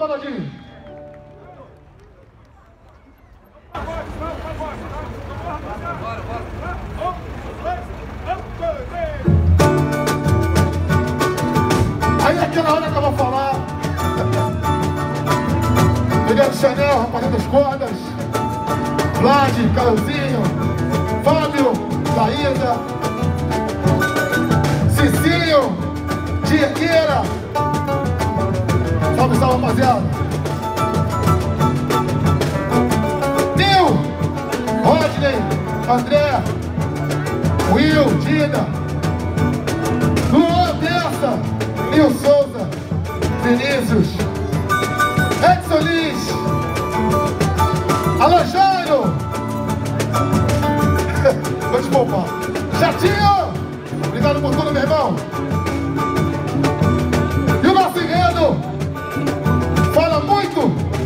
pagodinho. Aí aquela hora que eu vou falar, Miguel Chanel, Rapaziada das Cordas, Vlad, Carolzinho, Fábio, Laída, Cicinho, Diegueira. Salve, salve, rapaziada. Nil, Rodney, André, Will, Dida, Luan, Dessa, Nil Souza, Vinícius, Edson Lins, Alô, Jairo. Vou te poupar. Chatinho, obrigado por tudo, meu irmão. E o nosso enredo fala muito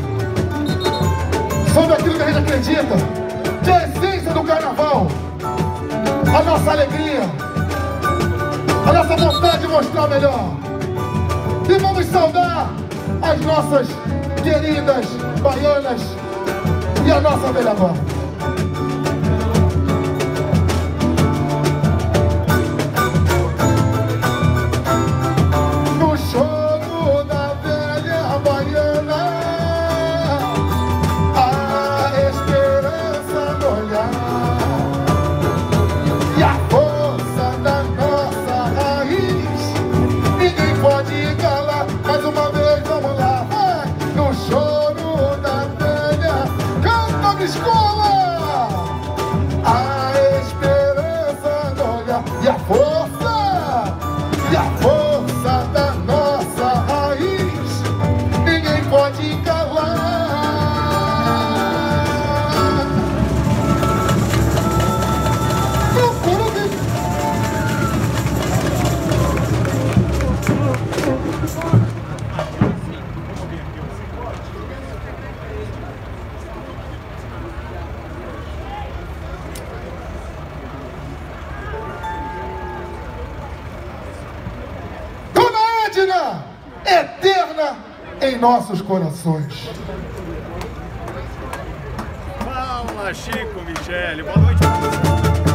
sobre aquilo que a gente acredita, que é a essência do carnaval, a nossa alegria, a nossa vontade de mostrar melhor. E vamos saudar as nossas queridas baianas e a nossa velha guarda. Eterna em nossos corações. Fala, Chico, Michele, boa noite pra você.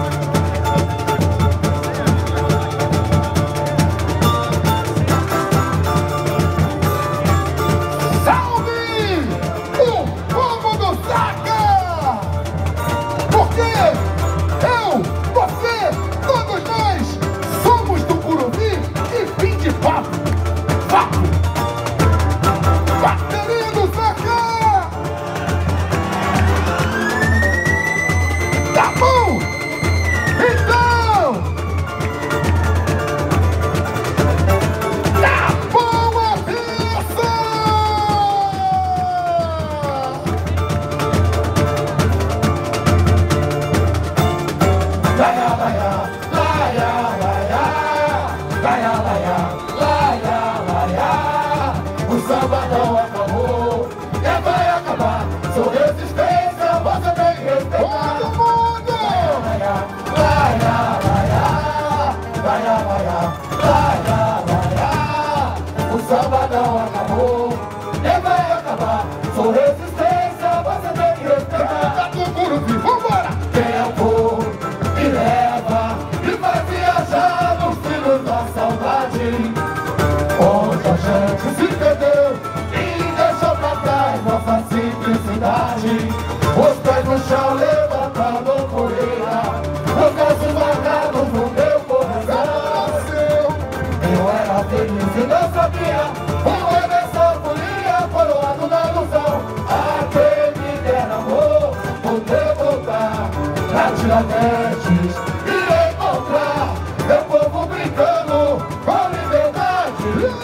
Os pés no chão levantando poeira, os versos marcados no meu coração. Eu era feliz e não sabia, o reversor folia coroado na ilusão. Aquele dera amor, poder voltar pra Tiradentes e encontrar meu povo brincando com liberdade.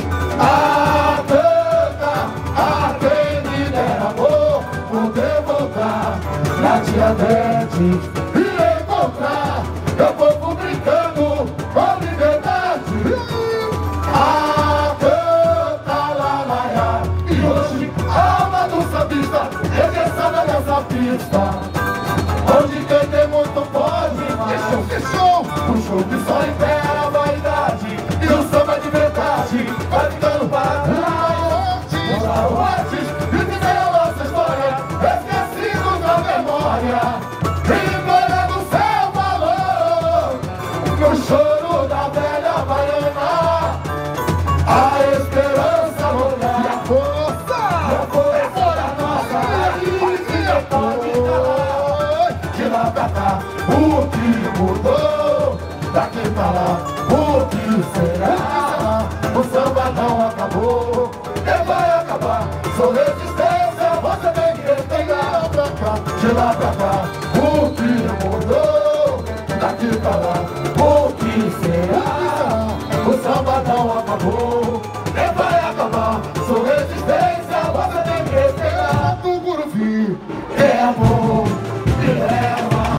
Tiradentes e encontrar meu povo brincando com liberdade. A canta lalaia. E hoje a alma do sambista regressada nessa pista, onde quem tem muito pode mais. Fechou, o show que só impera a vaidade e o samba de verdade vai ficando para trás. lá, o que será? O samba não acabou, nem vai acabar. Sou resistência, você tem que respeitar. De lá pra cá, o que mudou? Daqui pra lá, o que será?